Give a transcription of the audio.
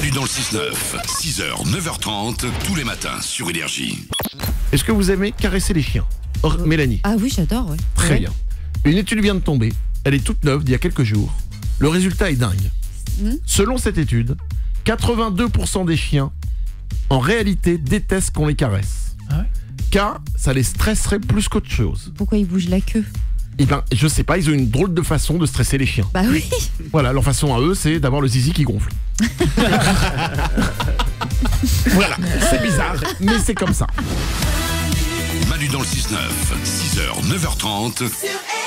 Manu dans le 6-9, 6h, 9h30, tous les matins sur Énergie. Est-ce que vous aimez caresser les chiens? Mélanie? Ah oui, j'adore, ouais. Très bien. Une étude vient de tomber, elle est toute neuve d'il y a quelques jours. Le résultat est dingue. Selon cette étude, 82% des chiens, en réalité, détestent qu'on les caresse. Ah ouais? Car ça les stresserait plus qu'autre chose. Pourquoi ils bougent la queue? Eh ben, je sais pas, ils ont une drôle de façon de stresser les chiens. Bah oui. Voilà, leur façon à eux, c'est d'avoir le zizi qui gonfle. Voilà, c'est bizarre, mais c'est comme ça. Manu dans le 6-9, 6h, 9h30.